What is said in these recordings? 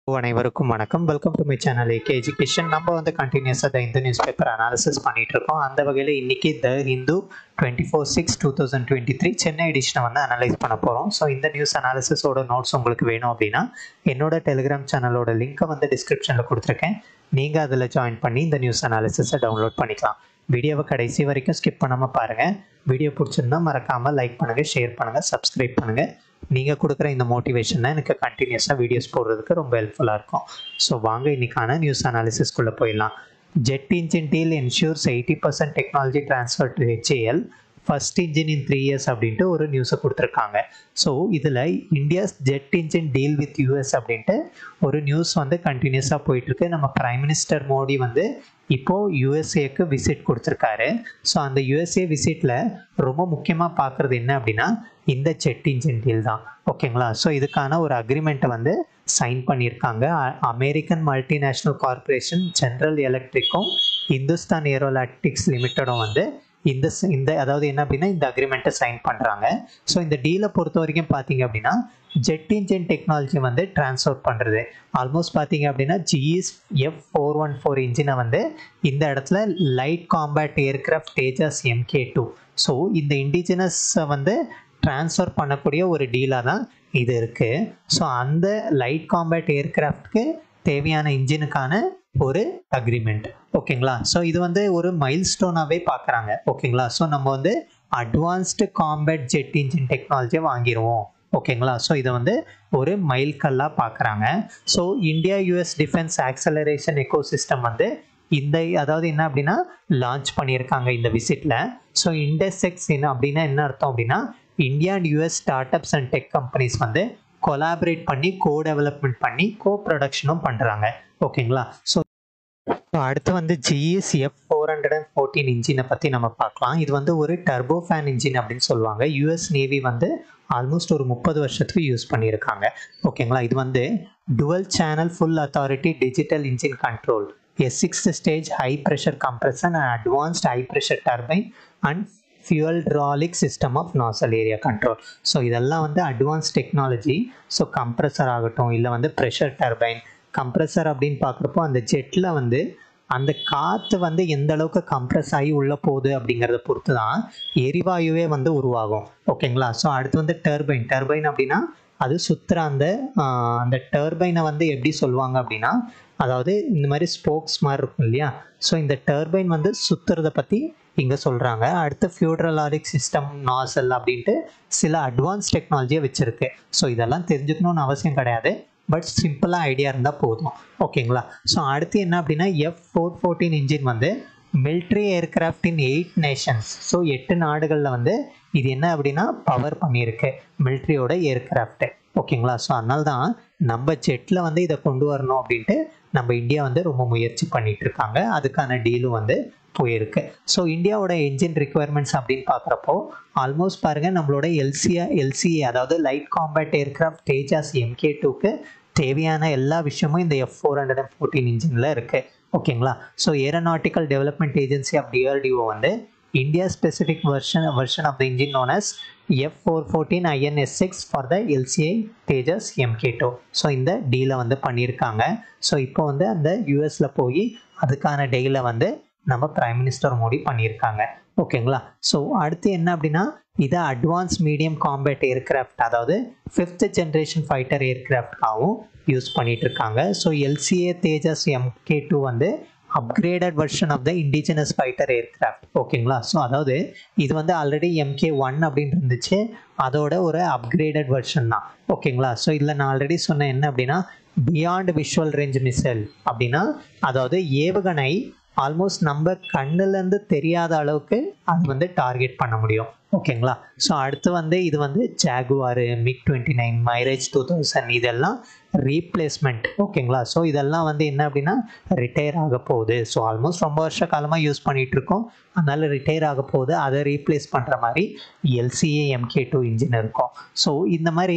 அனைவருக்கும் வணக்கம். Welcome to my channel AK education. நம்ம வந்து கண்டினியூஸாக the Hindu newspaper analysis பண்ணிட்டு இருக்கோம். அந்த வகையில் இன்னைக்கு த ஹிந்து 24/6/2023 சென்னை எடிஷனை வந்து அனலைஸ் பண்ண போகிறோம். ஸோ இந்த நியூஸ் அனாலிசிஸோட நோட்ஸ் உங்களுக்கு வேணும் அப்படின்னா என்னோட டெலிகிராம் சேனலோட லிங்க்கை வந்து டிஸ்கிரிப்ஷனில் கொடுத்துருக்கேன். நீங்கள் அதில் ஜாயின் பண்ணி இந்த நியூஸ் அனாலிசிஸை டவுன்லோட் பண்ணிக்கலாம். வீடியோவை கடைசி வரைக்கும் ஸ்கிப் பண்ணாமல் பாருங்கள். வீடியோ பிடிச்சிருந்தா மறக்காமல் லைக் பண்ணுங்கள், ஷேர் பண்ணுங்கள், சப்ஸ்கிரைப் பண்ணுங்கள். நீங்கள் கொடுக்குற இந்த மோட்டிவேஷன் தான் எனக்கு கண்டினியூஸாக வீடியோஸ் போடுறதுக்கு ரொம்ப ஹெல்ப்ஃபுல்லாக இருக்கும். ஸோ வாங்க இன்னைக்கான நியூஸ் அனாலிசிஸ்குள்ளே போயிடலாம். Jet engine deal ensures 80% technology transfer to HAL first engine in 3 years அப்படின்ட்டு ஒரு நியூஸை கொடுத்துருக்காங்க. ஸோ இதில் India's jet engine deal with US அப்படின்ட்டு ஒரு நியூஸ் வந்து கண்டினியூஸாக போயிட்டுருக்கு. நம்ம பிரைம் மினிஸ்டர் மோடி வந்து இப்போது USA விசிட் கொடுத்துருக்காரு. ஸோ அந்த USA விசிட்டில் ரொம்ப முக்கியமாக பார்க்குறது என்ன அப்படின்னா இந்த ஜெட் இன்ஜின் டீல் தான். ஓகேங்களா? ஸோ இதுக்கான ஒரு அக்ரிமெண்ட்டை வந்து சைன் பண்ணியிருக்காங்க. அமெரிக்கன் மல்டிநேஷ்னல் கார்பரேஷன் ஜென்ரல் எலக்ட்ரிக்கும் இந்துஸ்தான் ஏரோநாட்டிக்ஸ் லிமிட்டடும் வந்து இந்த அதாவது என்ன அப்படின்னா இந்த அக்ரிமெண்ட்டை சைன் பண்ணுறாங்க. ஸோ இந்த டீலை பொறுத்த வரைக்கும் பார்த்தீங்க அப்படின்னா ஜெட் இன்ஜின் டெக்னாலஜி வந்து ட்ரான்ஸ்ஃபர் பண்ணுறது ஆல்மோஸ்ட் பார்த்தீங்க அப்படின்னா GE F414 இன்ஜினை வந்து இந்த இடத்துல light combat aircraft Tejas MK2 so இந்த இண்டிஜினஸை வந்து ட்ரான்ஸ்ஃபர் பண்ணக்கூடிய ஒரு டீலாக தான் இது இருக்குது. ஸோ அந்த லைட் காம்பேட் ஏர்கிராஃப்ட்க்கு தேவையான இன்ஜினுக்கான ஒரு அக்ரிமெண்ட். ஓகேங்களா? ஸோ இது வந்து ஒரு மைல் ஸ்டோனாகவே பார்க்குறாங்க. ஓகேங்களா? ஸோ நம்ம வந்து அட்வான்ஸ்டு காம்பேட் ஜெட் இன்ஜின் டெக்னாலஜியை வாங்கிடுவோம். ஓகேங்களா? ஸோ இதை வந்து ஒரு மைல் கல்லாக பார்க்குறாங்க. So India US defence acceleration ecosystem வந்து அதாவது என்ன அப்படின்னா லான்ச் பண்ணியிருக்காங்க இந்த விசிட்டில். ஸோ இண்டெக்ஸ் அப்படின்னா என்ன அர்த்தம் அப்படின்னா India and US startups and tech companies வந்து கொலாபரேட் பண்ணி டெவலப்மெண்ட் பண்ணி ப்ரொடக்ஷனும் பண்ணுறாங்க. ஓகேங்களா? ஸோ அடுத்து வந்து GE F414 இன்ஜினை பற்றி நம்ம பார்க்கலாம். இது வந்து ஒரு டர்போ ஃபேன் இன்ஜின் அப்படின்னு சொல்லுவாங்க. US நேவி வந்து ஆல்மோஸ்ட் ஒரு 30 வருஷத்துக்கு யூஸ் பண்ணியிருக்காங்க. ஓகேங்களா? இது வந்து dual channel full authority digital engine control, sixth stage high pressure compression and advanced high pressure turbine and fuel hydraulic system of nozzle area control. So இதெல்லாம் வந்து அட்வான்ஸ் டெக்னாலஜி. ஸோ கம்ப்ரெசர் ஆகட்டும் இல்லை வந்து pressure turbine. Compressor அப்படின்னு பார்க்குறப்போ அந்த ஜெட்டில் வந்து அந்த காற்று வந்து எந்த அளவுக்கு கம்ப்ரெஸ் ஆகி உள்ளே போகுது அப்படிங்கிறத பொறுத்து தான் எரிவாயுவே வந்து உருவாகும். ஓகேங்களா? ஸோ அடுத்து வந்து டர்பைன் அப்படின்னா அது சுற்றுற அந்த டர்பைனை வந்து எப்படி சொல்லுவாங்க அப்படின்னா அதாவது இந்த மாதிரி ஸ்போக்ஸ் மாதிரி இருக்கும் இல்லையா? ஸோ இந்த டர்பைன் வந்து சுற்றுறத பற்றி இங்கே சொல்கிறாங்க. அடுத்து ஃபியூட்ரலாரிக் சிஸ்டம் நாசல் அப்படின்ட்டு சில அட்வான்ஸ் டெக்னாலஜியை வச்சுருக்கு. ஸோ இதெல்லாம் தெரிஞ்சுக்கணும்னு அவசியம் கிடையாது, பட் சிம்பிளாக ஐடியா இருந்தால் போதும். ஓகேங்களா? ஸோ அடுத்து என்ன அப்படின்னா F414 இன்ஜின் வந்து military aircraft in 8 nations. So 8 நாடுகளில் வந்து இது என்ன அப்படின்னா பவர் பண்ணியிருக்கு மிலிட்ரியோட ஏர்கிராஃப்ட்டு. ஓகேங்களா? ஸோ அதனால தான் நம்ம ஜெட்டில் வந்து இதை கொண்டு வரணும் அப்படின்ட்டு நம்ம இந்தியா வந்து ரொம்ப முயற்சி பண்ணிட்டு இருக்காங்க. அதுக்கான டீலும் வந்து போயிருக்கு. ஸோ இந்தியாவோட என்ஜின் ரிக்குவயர்மெண்ட்ஸ் அப்படின்னு பார்க்குறப்போ ஆல்மோஸ்ட் பாருங்கள் நம்மளோட LCA அதாவது லைட் காம்பேட் ஏர்கிராஃப்ட் தேஜாஸ் MK2க்கு தேவையான எல்லா விஷயமும் இந்த F414 இன்ஜினில் இருக்குது. ஓகேங்களா? So aeronautical development agency of DRDO வந்து India specific version of the engine known as F414 INS6 for the LCA Tejas MK2. So இந்த டீலை வந்து பண்ணியிருக்காங்க. ஸோ இப்போ வந்து அந்த US போய் அதுக்கான டீலை வந்து நம்ம பிரைம் மினிஸ்டர் மோடி பண்ணியிருக்காங்க. ஓகேங்களா? ஸோ அடுத்து என்ன அப்படின்னா இதை அட்வான்ஸ் மீடியம் காம்பேட் ஏர்கிராஃப்ட் அதாவது 5th ஜென்ரேஷன் ஃபைட்டர் ஏர்கிராஃப்ட்காகவும் யூஸ் பண்ணிட்டு இருக்காங்க. ஸோ LCA தேஜஸ் MK2 வந்து upgraded version of the indigenous fighter aircraft. ஓகேங்களா? ஸோ அதாவது இது வந்து ஆல்ரெடி MK1 அப்படின்னு இருந்துச்சு, அதோட ஒரு அப்கிரேடட் வெர்ஷன் தான். ஓகேங்களா? ஸோ இதில் நான் ஆல்ரெடி சொன்னேன் என்ன அப்படின்னா பியாண்ட் விஷுவல் ரேஞ்ச் மிசைல் அப்படின்னா அதாவது ஏவுகணை ஆல்மோஸ்ட் நம்ம கண்ணுலேருந்து தெரியாத அளவுக்கு அது வந்து டார்கெட் பண்ண முடியும். ஓகேங்களா? ஸோ அடுத்து வந்து இது வந்து ஜாகுவார், MiG-29, மைரேஜ் 2000 இதெல்லாம் ரீப்ளேஸ்மெண்ட். ஓகேங்களா? ஸோ இதெல்லாம் வந்து என்ன அப்படின்னா ரிட்டையர் ஆக போகுது. ஸோ ஆல்மோஸ்ட் ரொம்ப வருஷ காலமாக யூஸ் பண்ணிகிட்டு இருக்கோம், அதனால் ரிட்டையர் ஆக போகுது. அதை ரீப்ளேஸ் பண்ணுற மாதிரி LCA MK2 இன்ஜின் இருக்கும். ஸோ இந்த மாதிரி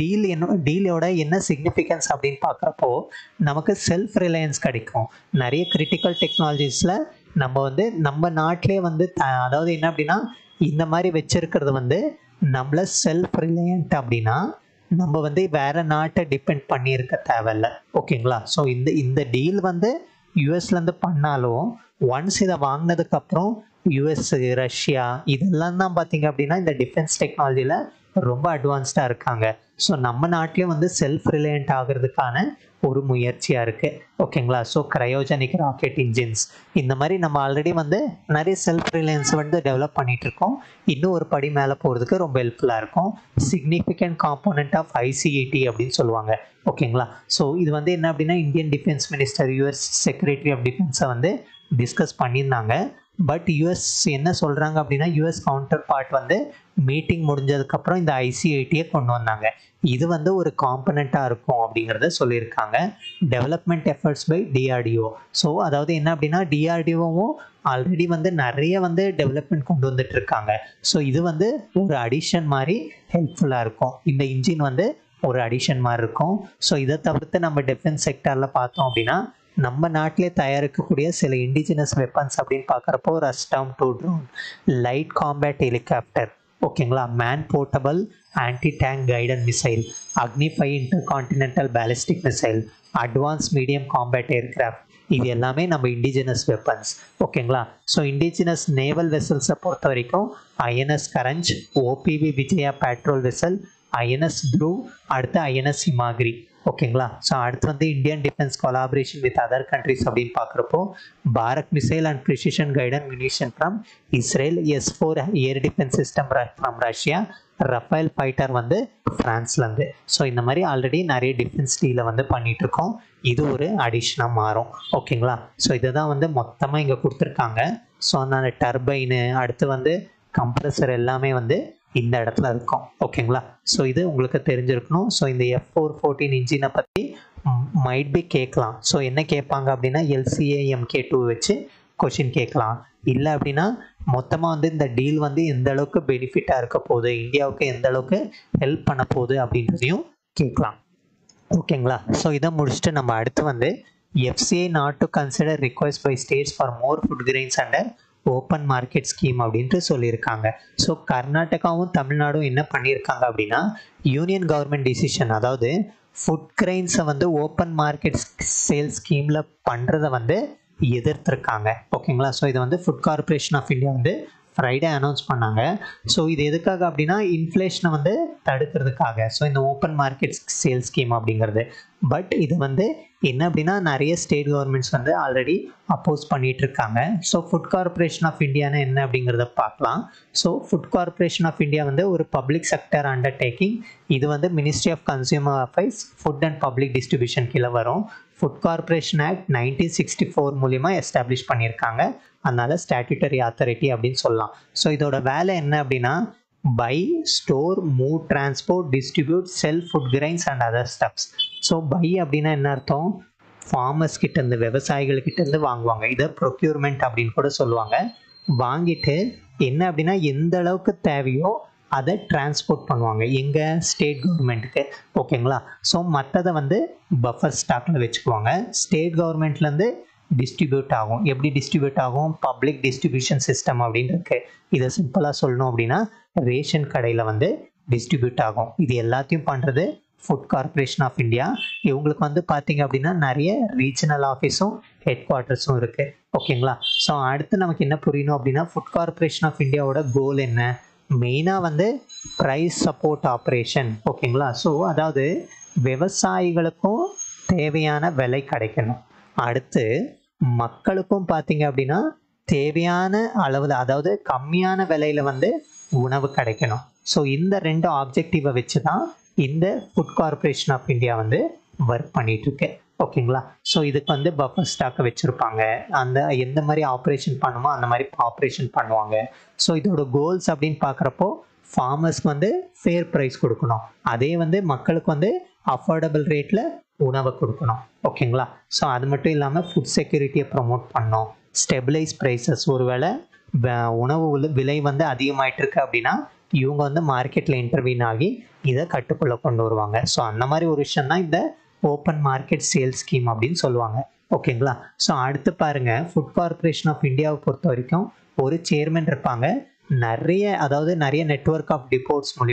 டீலோட என்ன சிக்னிஃபிகன்ஸ் அப்படின்னு பார்க்குறப்போ நமக்கு செல்ஃப் ரிலையன்ஸ் கிடைக்கும். நிறைய கிரிட்டிக்கல் டெக்னாலஜிஸில் நம்ம வந்து நம்ம நாட்டிலே வந்து அதாவது என்ன அப்படின்னா இந்த மாதிரி வச்சிருக்கிறது வந்து நம்மள செல்ஃப் ரிலையன்ட் அப்படின்னா நம்ம வந்து வேற நாட்டை டிபெண்ட் பண்ணியிருக்க தேவையில்ல. ஓகேங்களா? ஸோ இந்த டீல் வந்து யூஎஸ்லேருந்து பண்ணாலும் ஒன்ஸ் இதை வாங்கினதுக்கப்புறம் யூஎஸ், ரஷ்யா இதெல்லாம் தான் பார்த்தீங்க அப்படின்னா இந்த டிஃபென்ஸ் டெக்னாலஜியில் ரொம்ப அட்வான்ஸ்டாக இருக்காங்க. ஸோ நம்ம நாட்டிலையும் வந்து செல்ஃப் ரிலையண்ட் ஆகிறதுக்கான ஒரு முயற்சியாக இருக்குது. ஓகேங்களா? ஸோ கிரையோஜெனிக் ராக்கெட் இன்ஜின்ஸ் இந்த மாதிரி நம்ம ஆல்ரெடி வந்து நிறைய செல்ஃப் ரிலையன்ஸ் வந்து டெவலப் பண்ணிகிட்டு இருக்கோம். இன்னும் ஒரு படி மேலே போகிறதுக்கு ரொம்ப ஹெல்ப்ஃபுல்லாக இருக்கும். சிக்னிஃபிகண்ட் காம்போனன்ட் ஆஃப் ஐசிஇடி அப்படின்னு சொல்லுவாங்க. ஓகேங்களா? ஸோ இது வந்து என்ன அப்படின்னா Indian defence minister, US secretary of டிஃபென்ஸை வந்து டிஸ்கஸ் பண்ணியிருந்தாங்க. பட் யூஎஸ் என்ன சொல்கிறாங்க அப்படின்னா யூஎஸ் கவுண்டர் பார்ட் வந்து மீட்டிங் முடிஞ்சதுக்கப்புறம் இந்த ஐசிஐடியை கொண்டு வந்தாங்க. இது வந்து ஒரு காம்பனண்ட்டாக இருக்கும் அப்படிங்கிறத சொல்லியிருக்காங்க. Development efforts by DRDO. So அதாவது என்ன அப்படின்னா டிஆர்டிஓவும் ஆல்ரெடி வந்து நிறைய வந்து டெவலப்மெண்ட் கொண்டு வந்துட்டு இருக்காங்க. ஸோ இது வந்து ஒரு அடிஷன் மாதிரி ஹெல்ப்ஃபுல்லாக இருக்கும். இந்த இன்ஜின் வந்து ஒரு அடிஷன் மாதிரி இருக்கும். ஸோ இதை தவிர்த்து நம்ம டிஃபென்ஸ் செக்டரில் பார்த்தோம் அப்படின்னா நம்ம நாட்டிலே தயாரிக்கக்கூடிய சில இண்டிஜினஸ் வெப்பன்ஸ் அப்படின்னு பார்க்குறப்போ Rustom 2 drone, light combat helicopter, ஓகேங்களா, man portable anti tank guided missile, Agni 5 intercontinental ballistic missile, advance medium combat aircraft, இது எல்லாமே நம்ம இண்டிஜினஸ் வெப்பன்ஸ். ஓகேங்களா? ஸோ இண்டிஜினஸ் நேவல் வெசல்ஸை பொறுத்த வரைக்கும் INS Karanj, OPV Vijaya patrol vessel, INS Dhruv, அடுத்து ஐஎன்எஸ் ஹிமாகிரி. ஓகேங்களா? ஸோ அடுத்து வந்து Indian defence collaboration with other countries அப்படின்னு பார்க்குறப்போ Bharat missile and precision guidance munition from Israel, S4 air defence system from Russia, Rafale fighter வந்து ஃப்ரான்ஸ்லேருந்து. ஸோ இந்த மாதிரி ஆல்ரெடி நிறைய டிஃபென்ஸ் டீலை வந்து பண்ணிட்டு இருக்கோம். இது ஒரு அடிஷ்னாக மாறும். ஓகேங்களா? ஸோ இதை தான் வந்து மொத்தமாக இங்கே கொடுத்துருக்காங்க. ஸோ அந்த டர்பைனு அடுத்து வந்து கம்ப்ரஸர் எல்லாமே வந்து இந்த இடத்துல இருக்கும். ஓகேங்களா? ஸோ இது உங்களுக்கு தெரிஞ்சிருக்கணும். ஸோ இந்த F414 இன்ஜினை பற்றி மைட் பி கேட்கலாம். ஸோ என்ன கேட்பாங்க அப்படின்னா LCA MK2 வச்சு கொஷின் கேட்கலாம். இல்லை அப்படின்னா மொத்தமாக வந்து இந்த டீல் வந்து எந்த அளவுக்கு பெனிஃபிட்டாக இருக்க போகுது, இந்தியாவுக்கு எந்த அளவுக்கு ஹெல்ப் பண்ண போகுது அப்படின்றதையும் கேட்கலாம். ஓகேங்களா? ஸோ இதை முடிச்சுட்டு நம்ம அடுத்து வந்து FCI not to consider request by states for more food grains under open market scheme அப்படின்ட்டு சொல்லியிருக்காங்க. ஸோ கர்நாடகாவும் தமிழ்நாடும் என்ன பண்ணியிருக்காங்க அப்படின்னா யூனியன் கவர்மெண்ட் டிசிஷன், அதாவது ஃபுட் கிரெயின்ஸை வந்து ஓப்பன் மார்க்கெட் சேல் ஸ்கீமில் பண்ணுறதை வந்து எதிர்த்திருக்காங்க. ஓகேங்களா? ஸோ இதை வந்து ஃபுட் கார்பரேஷன் ஆஃப் இந்தியா வந்து ஃப்ரைடே அனௌன்ஸ் பண்ணாங்க. ஸோ இது எதுக்காக அப்படின்னா இன்ஃப்ளேஷனை வந்து தடுக்கிறதுக்காக. ஸோ இந்த ஓப்பன் மார்க்கெட் சேல் ஸ்கீம் அப்படிங்கிறது. பட் இது வந்து என்ன அப்படின்னா நிறைய ஸ்டேட் கவர்மெண்ட்ஸ் வந்து ஆல்ரெடி அப்போஸ் பண்ணிட்டு இருக்காங்க. ஸோ ஃபுட் கார்பரேஷன் ஆஃப் இந்தியானா என்ன அப்படிங்கிறத பார்க்கலாம். So food corporation of India வந்து ஒரு பப்ளிக் செக்டர் அண்டர்டேக்கிங். இது வந்து ministry of consumer affairs, food and public distribution கீழே வரும். ஃபுட் கார்பரேஷன் ஆக்ட் 1964 மூலிமா எஸ்டாப்ளிஷ் பண்ணியிருக்காங்க. அதனால ஸ்டாட்யூட்டரி அத்தாரிட்டி அப்படின்னு சொல்லலாம். ஸோ இதோட வேலை என்ன அப்படின்னா buy, store, move, transport, distribute, sell food grains and other stuffs. So buy அப்படின்னா என்ன அர்த்தம்? ஃபார்மர்ஸ் கிட்டேருந்து, விவசாயிகள் கிட்டேருந்து வாங்குவாங்க. இதை ப்ரொக்யூர்மெண்ட் அப்படின்னு கூட சொல்லுவாங்க. வாங்கிட்டு என்ன அப்படின்னா எந்த அளவுக்கு தேவையோ அதை டிரான்ஸ்போர்ட் பண்ணுவாங்க எங்கள் ஸ்டேட் கவர்மெண்ட்டுக்கு. ஓகேங்களா? ஸோ மற்றதை வந்து பஃபர் ஸ்டாக்கில் வச்சுக்குவாங்க. ஸ்டேட் கவர்மெண்ட்லேருந்து டிஸ்ட்ரிபியூட் ஆகும். எப்படி டிஸ்ட்ரிபியூட் ஆகும்? பப்ளிக் டிஸ்ட்ரிபியூஷன் சிஸ்டம் அப்படின்னு இருக்கு. இதை சிம்பிளாக சொல்லணும் அப்படின்னா ரேஷன் கடையில் வந்து டிஸ்ட்ரிபியூட் ஆகும். இது எல்லாத்தையும் பண்ணுறது ஃபுட் கார்பரேஷன் ஆஃப் இந்தியா. இவங்களுக்கு வந்து பார்த்தீங்க அப்படின்னா நிறைய ரீஜனல் ஆஃபீஸும் ஹெட் குவார்ட்டர்ஸும் இருக்குது. ஓகேங்களா? ஸோ அடுத்து நமக்கு என்ன புரியணும் அப்படின்னா ஃபுட் கார்பரேஷன் ஆஃப் இந்தியாவோட கோல் என்ன? மெயினாக வந்து ப்ரைஸ் சப்போர்ட் ஆப்ரேஷன். ஓகேங்களா? ஸோ அதாவது விவசாயிகளுக்கும் தேவையான விலை கிடைக்கணும். அடுத்து மக்களுக்கும் பார்த்தீங்க அப்படின்னா தேவையான அளவில், அதாவது கம்மியான விலையில் வந்து உணவு கிடைக்கணும். ஸோ இந்த ரெண்டு ஆப்ஜெக்டிவை வச்சு தான் இந்த ஃபுட் கார்பரேஷன் ஆஃப் இந்தியா வந்து ஒர்க் பண்ணிட்டு இருக்கு. ஓகேங்களா? ஸோ இதுக்கு வந்து பஃபர் ஸ்டாக்கை வச்சுருப்பாங்க. அந்த எந்த மாதிரி ஆப்ரேஷன் பண்ணுமோ அந்த மாதிரி ஆப்ரேஷன் பண்ணுவாங்க. ஸோ இதோட கோல்ஸ் அப்படின்னு பார்க்குறப்போ ஃபார்மர்ஸ்க்கு வந்து ஃபேர் ப்ரைஸ் கொடுக்கணும், அதே வந்து மக்களுக்கு வந்து அஃபோர்டபுள் ரேட்டில் உணவை கொடுக்கணும். ஓகேங்களா? ஸோ அது மட்டும் இல்லாமல் ஃபுட் செக்யூரிட்டியை ப்ரமோட் பண்ணணும். ஸ்டெபிளைஸ் ப்ரைஸஸ், ஒருவேளை உணவு விலை வந்து அதிகமாயிட்டு இருக்கு அப்படின்னா இவங்க வந்து மார்க்கெட்டில் இன்டர்வீன் ஆகி இதை கட்டுக்குள்ளே கொண்டு வருவாங்க. ஸோ அந்த மாதிரி ஒரு விஷயம் தான் இந்த ஓப்பன் மார்க்கெட் சேல் ஸ்கீம் அப்படின்னு சொல்லுவாங்க. ஓகேங்களா? ஸோ அடுத்து பாருங்கள், ஃபுட் கார்பரேஷன் ஆஃப் இந்தியாவை பொறுத்த வரைக்கும் ஒரு சேர்மன் இருப்பாங்க. நிறைய நெட்வொர்க் ஆஃப் டிப்போர்ட்ஸ் மூலிமா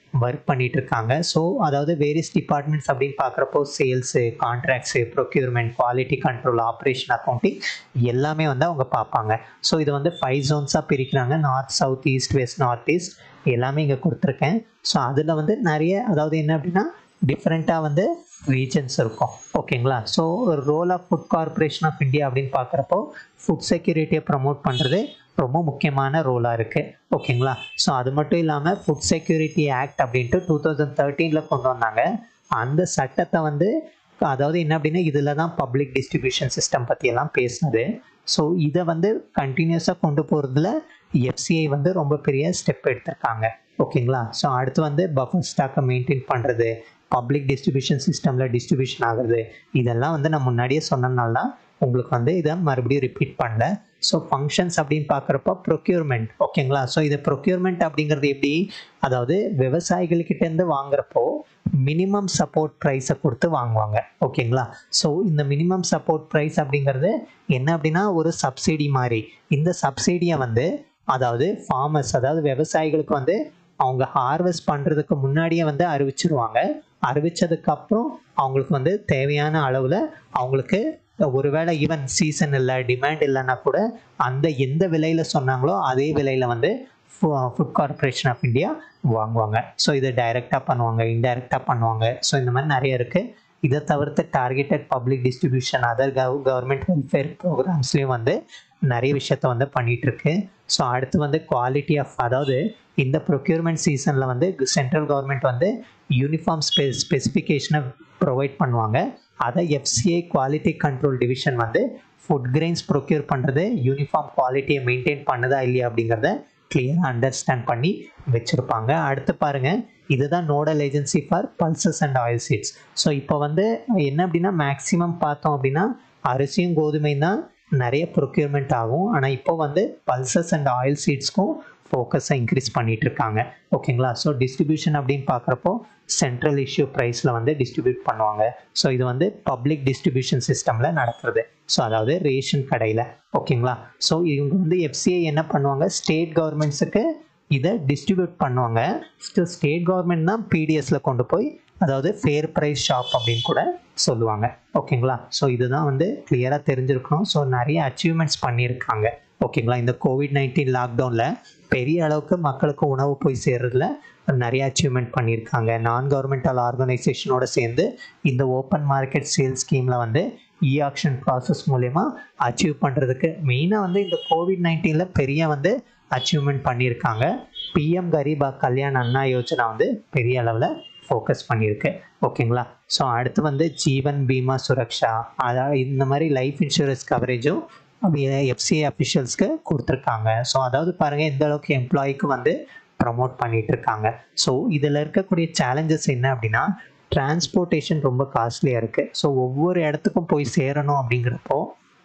ஒர்க் பண்ணிட்டு இருக்காங்க. ஸோ அதாவது வேரியஸ் டிபார்ட்மெண்ட்ஸ் அப்படின்னு பார்க்குறப்போ sales, contracts, procurement, quality control, operation, accounting எல்லாமே வந்து அவங்க பார்ப்பாங்க. ஸோ இது வந்து 5 ஜோன்ஸாக பிரிக்கிறாங்க. North, south, east, west, north east எல்லாமே இங்கே கொடுத்துருக்கேன். ஸோ அதில் வந்து நிறைய அதாவது என்ன அப்படின்னா டிஃப்ரெண்ட்டாக வந்து ரீஜன்ஸ் இருக்கும். ஓகேங்களா. So role of food corporation of India அப்படின்னு பார்க்குறப்போ ஃபுட் செக்யூரிட்டியை ப்ரமோட் பண்ணுறது ரொம்ப முக்கியமான ரோலாக இருக்குது. ஓகேங்களா. ஸோ அது மட்டும் இல்லாமல் ஃபுட் செக்யூரிட்டி ஆக்ட் அப்படின்ட்டு 2013 கொண்டு வந்தாங்க. அந்த சட்டத்தை வந்து அதாவது என்ன அப்படின்னா இதில் தான் பப்ளிக் டிஸ்ட்ரிபியூஷன் சிஸ்டம் பற்றியெல்லாம் பேசுனது. ஸோ இதை வந்து கண்டினியூஸாக கொண்டு போகிறதுல எஃப்சிஐ வந்து ரொம்ப பெரிய ஸ்டெப் எடுத்திருக்காங்க. ஓகேங்களா. ஸோ அடுத்து வந்து பஃபர் ஸ்டாக்கை மெயின்டைன் பண்ணுறது, பப்ளிக் டிஸ்ட்ரிபியூஷன் சிஸ்டமில் டிஸ்ட்ரிபியூஷன் ஆகுறது, இதெல்லாம் வந்து நான் முன்னாடியே சொன்னதுனால தான் உங்களுக்கு வந்து இதை மறுபடியும் ரிப்பீட் பண்ணல. ஸோ ஃபங்க்ஷன்ஸ் அப்படின்னு பார்க்குறப்போ ப்ரொக்யூர்மெண்ட். ஓகேங்களா. ஸோ இது ப்ரொக்யூர்மெண்ட் அப்படிங்கிறது எப்படி, அதாவது விவசாயிகள்கிட்டேருந்து வாங்குறப்போ மினிமம் சப்போர்ட் ப்ரைஸை கொடுத்து வாங்குவாங்க. ஓகேங்களா. ஸோ இந்த மினிமம் சப்போர்ட் ப்ரைஸ் அப்படிங்கிறது என்ன அப்படின்னா ஒரு சப்சிடி மாதிரி. இந்த சப்சிடியை வந்து அதாவது ஃபார்மர்ஸ் அதாவது விவசாயிகளுக்கு வந்து அவங்க ஹார்வெஸ்ட் பண்ணுறதுக்கு முன்னாடியே வந்து அறிவிச்சிருவாங்க. அறிவிச்சதுக்கப்புறம் அவங்களுக்கு வந்து தேவையான அளவில் அவங்களுக்கு ஒருவேளை ஈவன் சீசன் இல்லை, டிமாண்ட் இல்லைன்னா கூட அந்த எந்த விலையில் சொன்னாங்களோ அதே விலையில் வந்து ஃபுட் கார்பரேஷன் ஆஃப் இந்தியா வாங்குவாங்க. ஸோ இதை டைரெக்டாக பண்ணுவாங்க, இன்டைரக்டாக பண்ணுவாங்க. ஸோ இந்த மாதிரி நிறைய இருக்குது. இதை தவிர்த்து targeted public distribution, other government welfare ப்ரோக்ராம்ஸ்லேயும் வந்து நிறைய விஷயத்த வந்து பண்ணிகிட்ருக்கு. ஸோ அடுத்து வந்து குவாலிட்டி ஆஃப் அதாவது இந்த ப்ரொக்யூர்மெண்ட் சீசனில் வந்து சென்ட்ரல் கவர்மெண்ட் வந்து யூனிஃபார்ம் ஸ்பெசிஃபிகேஷனை ப்ரொவைட் பண்ணுவாங்க. அதை எஃப்சிஐ குவாலிட்டி கண்ட்ரோல் டிவிஷன் வந்து ஃபுட் கிரெயின்ஸ் ப்ரொக்யூர் பண்ணுறது யூனிஃபார்ம் குவாலிட்டியை மெயின்டைன் பண்ணுதா இல்லையா அப்படிங்கிறத கிளியராக அண்டர்ஸ்டாண்ட் பண்ணி வச்சுருப்பாங்க. அடுத்து பாருங்கள், இதுதான் nodal agency for pulses and oil seeds. So இப்போ வந்து என்ன அப்படின்னா மேக்ஸிமம் பார்த்தோம் அப்படின்னா அரிசியும் கோதுமையும் தான் நிறைய ப்ரொக்யூர்மெண்ட் ஆகும். ஆனால் இப்போ வந்து பல்சஸ் அண்ட் ஆயில் சீட்ஸ்க்கும் ஃபோக்கஸை இன்க்ரீஸ் பண்ணிகிட்டு இருக்காங்க. ஓகேங்களா. ஸோ டிஸ்ட்ரிபியூஷன் அப்படின்னு பார்க்குறப்போ சென்ட்ரல் இஷ்யூ ப்ரைஸில் வந்து டிஸ்ட்ரிபியூட் பண்ணுவாங்க. ஸோ இது வந்து பப்ளிக் டிஸ்ட்ரிபியூஷன் சிஸ்டமில் நடக்கிறது. ஸோ அதாவது ரேஷன் கடையில். ஓகேங்களா. ஸோ இவங்க வந்து எஃப்சிஐ என்ன பண்ணுவாங்க, ஸ்டேட் கவர்மெண்ட்ஸுக்கு இதை டிஸ்ட்ரிபியூட் பண்ணுவாங்க. ஸ்டேட் கவர்மெண்ட் தான் பிடிஎஸில் கொண்டு போய் அதாவது ஃபேர் ப்ரைஸ் ஷாப் அப்படின்னு கூட சொல்லுவாங்க. ஓகேங்களா. ஸோ இதுதான் வந்து கிளியராக தெரிஞ்சிருக்கணும். ஸோ நிறைய அச்சீவ்மெண்ட்ஸ் பண்ணியிருக்காங்க. ஓகேங்களா. இந்த கோவிட்-19 லாக்டவுனில் பெரிய அளவுக்கு மக்களுக்கு உணவு போய் சேர்றதுல நிறைய அச்சீவ்மெண்ட் பண்ணியிருக்காங்க. நான் கவர்மெண்டல் ஆர்கனைசேஷனோட சேர்ந்து இந்த ஓப்பன் மார்க்கெட் சேல் ஸ்கீமில் வந்து ஆக்ஷன் ப்ராசஸ் மூலயமா அச்சீவ் பண்ணுறதுக்கு மெயினாக வந்து இந்த கோவிட்-19 பெரிய வந்து அச்சீவ்மெண்ட் பண்ணியிருக்காங்க. பிஎம் கரீப் கல்யாண் அண்ணா யோஜனா வந்து பெரிய அளவில் ஃபோக்கஸ் பண்ணியிருக்கு. ஓகேங்களா. ஸோ அடுத்து வந்து ஜீவன் பீமா சுரக்ஷா, அதாவது இந்த மாதிரி லைஃப் இன்சூரன்ஸ் கவரேஜும் எஃப்சிஐ அஃபிஷியல்ஸ்க்கு கொடுத்துருக்காங்க. ஸோ அதாவது பாருங்கள் எந்த அளவுக்கு எம்ப்ளாய்க்கு வந்து ப்ரமோட் பண்ணிகிட்டு இருக்காங்க. ஸோ இதில் இருக்கக்கூடிய சேலஞ்சஸ் என்ன அப்படின்னா டிரான்ஸ்போர்ட்டேஷன் ரொம்ப காஸ்ட்லியாக இருக்குது. ஸோ ஒவ்வொரு இடத்துக்கும் போய் சேரணும் அப்படிங்கிறப்போ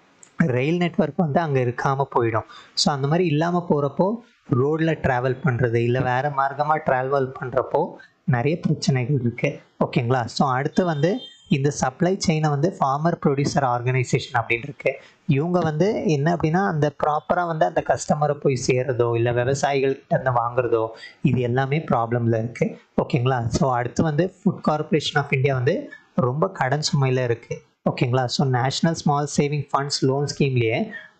ரயில் நெட்வொர்க் வந்து அங்கே இருக்காமல் போயிடும். ஸோ அந்த மாதிரி இல்லாமல் போகிறப்போ ரோடில் ட்ராவல் பண்ணுறது இல்லை வேறு மார்க்கமாக ட்ராவல் பண்ணுறப்போ நிறைய பிரச்சனைகள் இருக்குது. ஓகேங்களா. ஸோ அடுத்து வந்து இந்த சப்ளை செயினை வந்து ஃபார்மர் ப்ரொடியூசர் ஆர்கனைசேஷன் அப்படின்னு இருக்கு. இவங்க வந்து என்ன அப்படின்னா அந்த ப்ராப்பராக வந்து அந்த கஸ்டமரை போய் சேர்றதோ இல்லை விவசாயிகள்கிட்ட இருந்து வாங்குறதோ இது எல்லாமே ப்ராப்ளமில் இருக்குது. ஓகேங்களா. ஸோ அடுத்து வந்து ஃபுட் கார்பரேஷன் ஆஃப் இந்தியா வந்து ரொம்ப கடன் சுமையில் இருக்குது. ஓகேங்களா. So national small saving funds loan ஸ்கீம்லேயே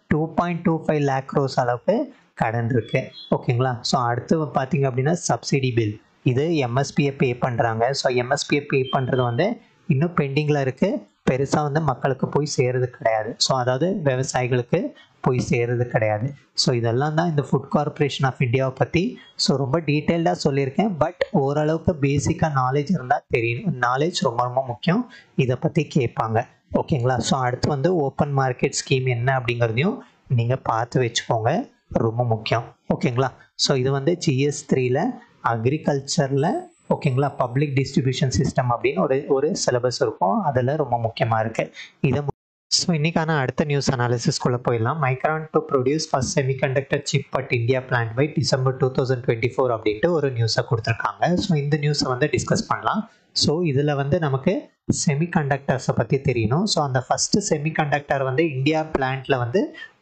2.25 lakh crores அளவுக்கு கடன் இருக்குது. ஓகேங்களா. ஸோ அடுத்து பார்த்தீங்க அப்படின்னா சப்சிடி பில், இது எம்எஸ்பியை பே பண்ணுறாங்க. ஸோ எம்எஸ்பியை பே பண்ணுறது வந்து இன்னும் பெண்டிங்கில் இருக்குது, பெருசாக வந்து மக்களுக்கு போய் சேருறது கிடையாது. ஸோ அதாவது விவசாயிகளுக்கு போய் சேருறது கிடையாது. ஸோ இதெல்லாம் தான் இந்த ஃபுட் கார்பரேஷன் ஆஃப் இந்தியாவை பற்றி ஸோ ரொம்ப டீட்டெயில்டாக சொல்லியிருக்கேன். பட் ஓரளவுக்கு பேசிக்காக நாலேஜ் இருந்தால் தெரியும். நாலேஜ் ரொம்ப ரொம்ப முக்கியம். இதை பற்றி கேட்பாங்க. ஓகேங்களா. ஸோ அடுத்து வந்து ஓப்பன் மார்க்கெட் ஸ்கீம் என்ன அப்படிங்கிறதையும் நீங்கள் பார்த்து வச்சுக்கோங்க, ரொம்ப முக்கியம். ஓகேங்களா. ஸோ இது வந்து GS3ல் அக்ரிகல்ச்சரில் ஓகேங்களா பப்ளிக் டிஸ்ட்ரிபியூஷன் சிஸ்டம் அப்படின்னு ஒரு சிலபஸ் இருக்கும். அதில் ரொம்ப முக்கியமாக இருக்குது இதை. ஸோ இன்றைக்கான அடுத்த நியூஸ் அனாலிசிஸ்குள்ளே போயிடலாம். Micron to produce first semiconductor chip at India plant by December 2024 அப்படின்ட்டு ஒரு நியூஸை கொடுத்துருக்காங்க. ஸோ இந்த நியூஸை வந்து டிஸ்கஸ் பண்ணலாம். ஸோ இதில் வந்து நமக்கு செமிகண்டக்டர்ஸை பற்றி தெரியணும். ஸோ அந்த ஃபஸ்ட்டு செமிகண்டக்டர் வந்து இந்தியா பிளான்ட்டில் வந்து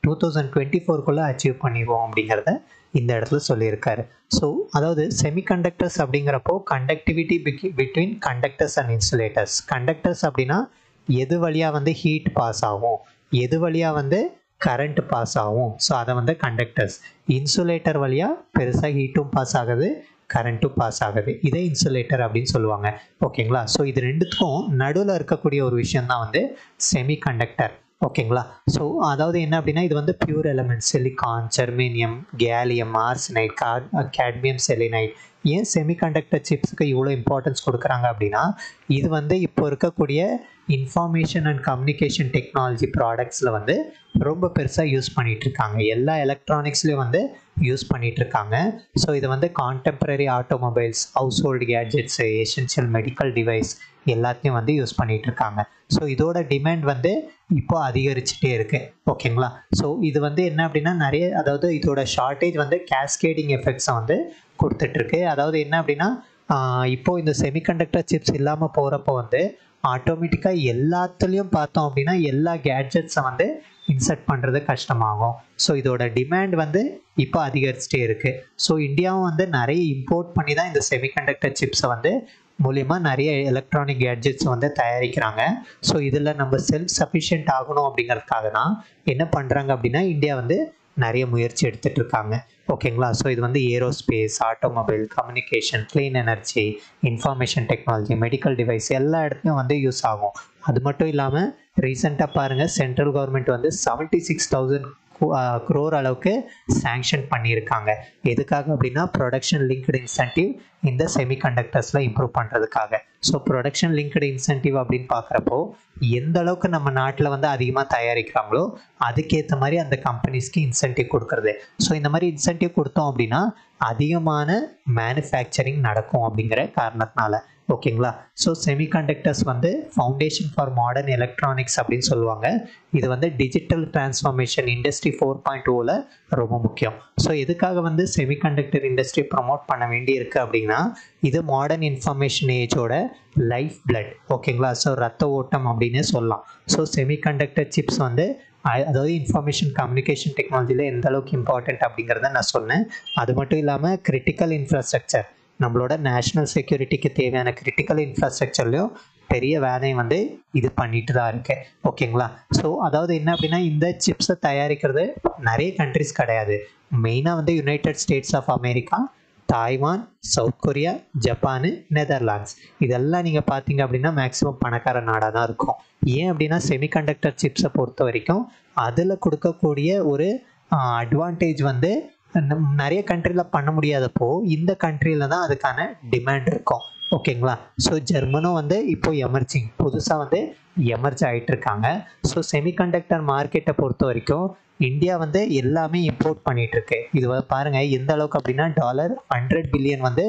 2024 அச்சீவ் பண்ணிடுவோம் அப்படிங்கிறத இந்த இடத்துல சொல்லியிருக்காரு. ஸோ அதாவது செமிகண்டக்டர்ஸ் அப்படிங்கிறப்போ conductivity between conductors and insulators. Conductors அப்படின்னா எது வழியாக வந்து ஹீட் பாஸ் ஆகும், எது வழியாக வந்து கரண்ட் பாஸ் ஆகும், ஸோ அதை வந்து கண்டக்டர்ஸ். இன்சுலேட்டர் வழியாக பெருசாக ஹீட்டும் பாஸ் ஆகுது, கரண்ட்டும் பாஸ் ஆகுது, இதை இன்சுலேட்டர் அப்படின்னு சொல்லுவாங்க. ஓகேங்களா? ஸோ இது ரெண்டுத்துக்கும் நடுவில் இருக்கக்கூடிய ஒரு விஷயம் தான் வந்து செமிகண்டக்டர். ஓகேங்களா? ஸோ அதாவது என்ன அப்படின்னா இது வந்து pure element, silicon, germanium, gallium, arsenide, cadmium, selenide. ஏன் செமிகண்டக்டர் சிப்ஸுக்கு இவ்வளோ இம்பார்ட்டன்ஸ் கொடுக்குறாங்க அப்படின்னா இது வந்து இப்போ இருக்கக்கூடிய இன்ஃபர்மேஷன் அண்ட் கம்யூனிகேஷன் டெக்னாலஜி ப்ராடக்ட்ஸில் வந்து ரொம்ப பெருசாக யூஸ் பண்ணிகிட்ருக்காங்க. எல்லா எலக்ட்ரானிக்ஸ்லேயும் வந்து யூஸ் பண்ணிகிட்ருக்காங்க. ஸோ இது வந்து contemporary automobiles, household gadgets, essential medical device எல்லாத்தையும் வந்து யூஸ் பண்ணிகிட்ருக்காங்க. ஸோ இதோட டிமாண்ட் வந்து இப்போ அதிகரிச்சுட்டே இருக்குது. ஓகேங்களா? ஸோ இது வந்து என்ன அப்படின்னா நிறைய, அதாவது இதோட ஷார்ட்டேஜ் வந்து கேஸ்கேடிங் எஃபெக்ட்ஸை வந்து கொடுத்துட்ருக்கு. அதாவது என்ன அப்படின்னா இப்போது இந்த செமிகண்டக்டர் சிப்ஸ் இல்லாமல் போகிறப்போ வந்து ஆட்டோமேட்டிக்காக எல்லாத்துலேயும் பார்த்தோம் அப்படின்னா எல்லா கேட்ஜெட்ஸை வந்து இன்சர்ட் பண்ணுறது கஷ்டமாகும். ஸோ இதோட டிமாண்ட் வந்து இப்போ அதிகரிச்சுட்டே இருக்குது. ஸோ இந்தியாவும் வந்து நிறைய இம்போர்ட் பண்ணி தான் இந்த செமிகண்டக்டர் சிப்ஸை வந்து மூலிமா நிறைய எலக்ட்ரானிக் கேட்ஜெட்ஸ் வந்து தயாரிக்கிறாங்க. ஸோ இதில் நம்ம செல்ஃப் சஃபிஷியன்ட் ஆகணும் அப்படிங்கிறதுக்காக தான் என்ன பண்ணுறாங்க அப்படின்னா இந்தியா வந்து நிறைய முயற்சி எடுத்துகிட்டு இருக்காங்க. ஓகேங்களா? ஸோ இது வந்து aerospace, automobile, communication, clean energy, information technology, medical device எல்லா இடத்துலையும் வந்து யூஸ் ஆகும். அது மட்டும் இல்லாமல் ரீசெண்டாக பாருங்கள் சென்ட்ரல் கவர்மெண்ட் வந்து 76,000 crore அளவுக்கு சாங்ஷன் பண்ணியிருக்காங்க. எதுக்காக அப்படின்னா ப்ரொடக்ஷன் லிங்க்டு இன்சென்டிவ் இந்த செமிகண்டக்டர்ஸில் இம்ப்ரூவ் பண்ணுறதுக்காக. ஸோ ப்ரொடக்ஷன் லிங்க்டு இன்சென்டிவ் அப்படின்னு பார்க்குறப்போ எந்த அளவுக்கு நம்ம நாட்டில் வந்து அதிகமாக தயாரிக்கிறாங்களோ அதுக்கேற்ற மாதிரி அந்த கம்பெனிஸ்க்கு இன்சென்டிவ் கொடுக்குறது. ஸோ இந்த மாதிரி இன்சென்டிவ் கொடுத்தோம் அப்படின்னா அதிகமான மேனுஃபேக்சரிங் நடக்கும் அப்படிங்கிற காரணத்தினால. ஓகேங்களா? ஸோ செமிகண்டக்டர்ஸ் வந்து ஃபவுண்டேஷன் ஃபார் மாடர்ன் எலக்ட்ரானிக்ஸ் அப்படின்னு சொல்லுவாங்க. இது வந்து டிஜிட்டல் டிரான்ஸ்ஃபார்மேஷன் இண்டஸ்ட்ரி 4.0ல ரொம்ப முக்கியம். ஸோ எதுக்காக வந்து செமிகண்டக்டர் இண்டஸ்ட்ரி ப்ரமோட் பண்ண வேண்டியிருக்கு அப்படின்னா இது மாடர்ன் இன்ஃபர்மேஷன் ஏஜோட லைஃப் பிளட். ஓகேங்களா? ஸோ ரத்த ஓட்டம் அப்படின்னு சொல்லலாம். ஸோ செமிகண்டக்டர் சிப்ஸ் வந்து அதாவது இன்ஃபர்மேஷன் கம்யூனிகேஷன் டெக்னாலஜியில் எந்த அளவுக்கு இம்பார்ட்டண்ட் அப்படிங்கிறத நான் சொன்னேன். அது மட்டும் இல்லாமல் கிரிட்டிக்கல் இன்ஃப்ராஸ்ட்ரக்சர், நம்மளோட நேஷ்னல் செக்யூரிட்டிக்கு தேவையான கிரிட்டிக்கல் இன்ஃப்ராஸ்ட்ரக்சர்லையும் பெரிய வேலையை வந்து இது பண்ணிட்டு தான் இருக்கு. ஓகேங்களா? ஸோ அதாவது என்ன அப்படின்னா இந்த சிப்ஸை தயாரிக்கிறது நிறைய கண்ட்ரிஸ் கிடையாது. மெயினாக வந்து United States of America, Taiwan, South Korea, Japan, Netherlands இதெல்லாம் நீங்கள் பார்த்தீங்க அப்படின்னா மேக்ஸிமம் பணக்கார நாடாக தான் இருக்கும். ஏன் அப்படின்னா செமிகண்டக்டர் சிப்ஸை பொறுத்த வரைக்கும் அதில் கொடுக்கக்கூடிய ஒரு அட்வான்டேஜ் வந்து நிறைய கண்ட்ரியில் பண்ண முடியாதப்போ இந்த கண்ட்ரியில் தான் அதுக்கான டிமாண்ட் இருக்கும். ஓகேங்களா? ஸோ ஜெர்மனும் வந்து இப்போ எமர்ஜிங் புதுசாக வந்து எமர்ஜ் ஆகிட்டு இருக்காங்க. ஸோ செமிகண்டக்டர் மார்க்கெட்டை பொறுத்த வரைக்கும் இந்தியா வந்து எல்லாமே இம்போர்ட் பண்ணிட்டு இருக்கு. இது பாருங்கள் எந்த அளவுக்கு அப்படின்னா $100 பில்லியன் வந்து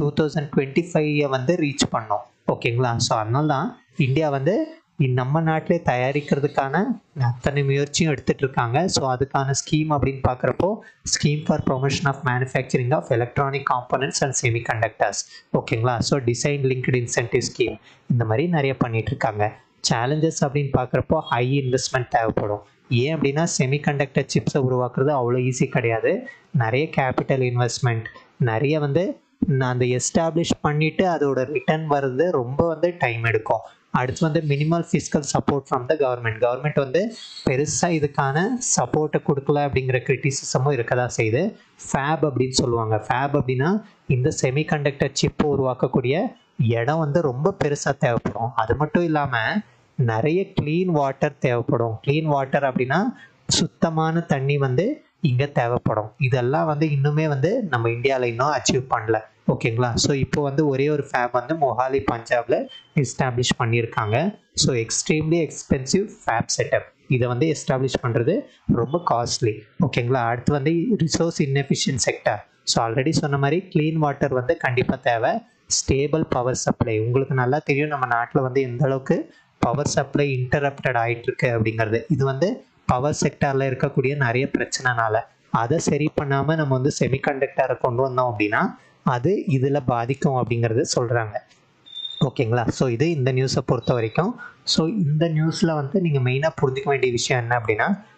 2025 வந்து ரீச் பண்ணோம். ஓகேங்களா? ஸோ அதனால தான் இந்தியா வந்து நம்ம நாட்டிலே தயாரிக்கிறதுக்கான அத்தனை முயற்சியும் எடுத்துகிட்டு இருக்காங்க. ஸோ அதுக்கான ஸ்கீம் அப்படின்னு பார்க்குறப்போ scheme for promotion of manufacturing of electronic components and semiconductors. ஓகேங்களா? So design linked incentive scheme இந்த மாதிரி நிறைய பண்ணிகிட்ருக்காங்க. சேலஞ்சஸ் அப்படின்னு பார்க்குறப்போ ஹை இன்வெஸ்ட்மெண்ட் தேவைப்படும். ஏன் அப்படின்னா செமிகண்டக்டர் சிப்ஸை உருவாக்குறது அவ்வளோ ஈஸி கிடையாது. நிறைய கேபிட்டல் இன்வெஸ்ட்மெண்ட், நிறைய வந்து அந்த எஸ்டாப்ளிஷ் பண்ணிவிட்டு அதோட ரிட்டர்ன் வர்றது ரொம்ப வந்து டைம் எடுக்கும். அடுத்து வந்து minimal fiscal support from the government வந்து பெருசாக இதுக்கான சப்போர்ட்டை கொடுக்கல அப்படிங்கிற கிரிட்டிசிசமும் இருக்க தான் செய்யுது. ஃபேப் அப்படின்னு சொல்லுவாங்க. ஃபேப் அப்படின்னா இந்த செமிகண்டக்டர் சிப்பை உருவாக்கக்கூடிய இடம் வந்து ரொம்ப பெருசாக தேவைப்படும். அது மட்டும் இல்லாமல் நிறைய க்ளீன் வாட்டர் தேவைப்படும். க்ளீன் வாட்டர் அப்படின்னா சுத்தமான தண்ணி வந்து இங்கே தேவைப்படும். இதெல்லாம் வந்து இன்னுமே வந்து நம்ம இந்தியாவில் இன்னும் அச்சீவ் பண்ணல. ஓகேங்களா? ஸோ இப்போ வந்து ஒரே ஒரு ஃபேப் வந்து மொஹாலி பஞ்சாபில் எஸ்டாப்ளிஷ் பண்ணியிருக்காங்க. So extremely expensive fab setup. இதை வந்து எஸ்டாப்ளிஷ் பண்ணுறது ரொம்ப காஸ்ட்லி. ஓகேங்களா? அடுத்து வந்து resource inefficient sector. So already சொன்ன மாதிரி க்ளீன் வாட்டர் வந்து கண்டிப்பாக தேவை. Stable power supply. உங்களுக்கு நல்லா தெரியும் நம்ம நாட்டில் வந்து எந்த அளவுக்கு பவர் சப்ளை இன்டரப்டட் ஆகிட்டு இருக்கு அப்படிங்கிறது. இது வந்து பவர் செக்டாரில் இருக்கக்கூடிய நிறைய பிரச்சனைனால அதை சரி பண்ணாமல் நம்ம வந்து செமிகண்டக்டரை கொண்டு வந்தோம் அப்படின்னா அது இதில் பாதிக்கும் அப்படிங்கிறது சொல்கிறாங்க. ஓகேங்களா? ஸோ இது இந்த நியூஸை பொறுத்த வரைக்கும். ஸோ இந்த நியூஸில் வந்து நீங்கள் மெயினாக புரிஞ்சிக்க வேண்டிய விஷயம் என்ன அப்படின்னா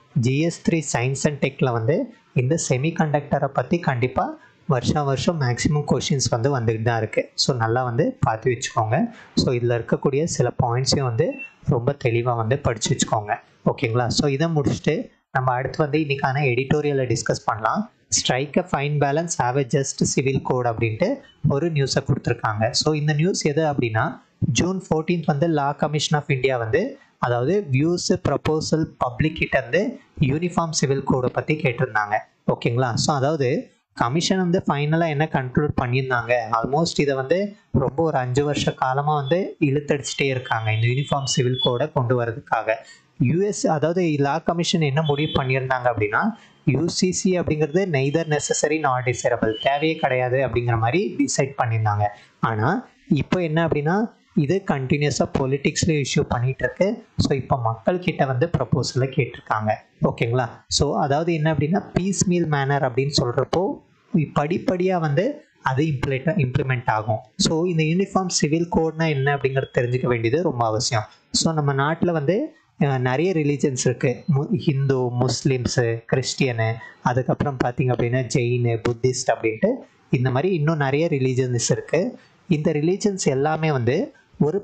GS3 சயின்ஸ் அண்ட் டெக்கில் வந்து இந்த செமிகண்டக்டரை பற்றி கண்டிப்பாக வருஷம் மேக்ஸிமம் கொஷின்ஸ் வந்து வந்துக்கிட்டு தான் இருக்குது. ஸோ நல்லா வந்து பார்த்து வச்சுக்கோங்க. ஸோ இதில் இருக்கக்கூடிய சில பாயிண்ட்ஸையும் வந்து ரொம்ப தெளிவாக வந்து படித்து வச்சுக்கோங்க. ஓகேங்களா? ஸோ இதை முடிச்சுட்டு நம்ம அடுத்து வந்து இன்றைக்கான எடிட்டோரியலை டிஸ்கஸ் பண்ணலாம். Strike a fine balance, have a just civil code அப்படின்ட்டு ஒரு நியூஸை கொடுத்துருக்காங்க. ஸோ இந்த நியூஸ் எது அப்படின்னா, ஜூன் 14 வந்து லா கமிஷன் ஆஃப் இந்தியா வந்து அதாவது வியூஸ் ப்ரப்போசல் பப்ளிக் கிட்ட இருந்து யூனிஃபார்ம் சிவில் கோடை பற்றி கேட்டிருந்தாங்க. ஓகேங்களா? ஸோ அதாவது கமிஷன் வந்து ஃபைனலாக என்ன கன்க்ளூட் பண்ணியிருந்தாங்க, ஆல்மோஸ்ட் இதை வந்து ரொம்ப ஒரு 5 வருஷ காலமாக வந்து இழுத்தடிச்சிட்டே இருக்காங்க இந்த யூனிஃபார்ம் சிவில் கோடை கொண்டு வரதுக்காக. யூஎஸ் அதாவது லா கமிஷன் என்ன முடிவு பண்ணியிருந்தாங்க அப்படின்னா, யூசிசி அப்படிங்கிறது நெய்தர் நெசசரி நாட் டிசைரபிள், தேவையே கிடையாது அப்படிங்கிற மாதிரி டிசைட் பண்ணியிருந்தாங்க. ஆனால் இப்போ என்ன அப்படின்னா, இது கண்டினியூஸாக பொலிட்டிக்ஸ்லேயும் இஷ்யூ பண்ணிகிட்டு இருக்கு. ஸோ இப்போ மக்கள்கிட்ட வந்து ப்ரப்போசலை கேட்டிருக்காங்க. ஓகேங்களா? ஸோ அதாவது என்ன அப்படின்னா, பீஸ் மீல் மேனர் அப்படின்னு சொல்கிறப்போ படிப்படியாக வந்து அது இம்ப்ளிமெண்ட் ஆகும். ஸோ இந்த யூனிஃபார்ம் சிவில் கோட்னா என்ன அப்படிங்கிறது தெரிஞ்சுக்க வேண்டியது ரொம்ப அவசியம். ஸோ நம்ம நாட்டில் வந்து நிறைய ரிலீஜன்ஸ் இருக்குது. ஹிந்து, முஸ்லீம்ஸு, கிறிஸ்டியனு, அதுக்கப்புறம் பார்த்திங்க அப்படின்னா ஜெயினு, புத்திஸ்ட் அப்படின்ட்டு இந்த மாதிரி இன்னும் நிறைய ரிலீஜன்ஸ் இருக்குது. இந்த ரிலீஜன்ஸ் எல்லாமே வந்து ஒரு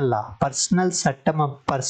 பர்சனல் சட்டம்,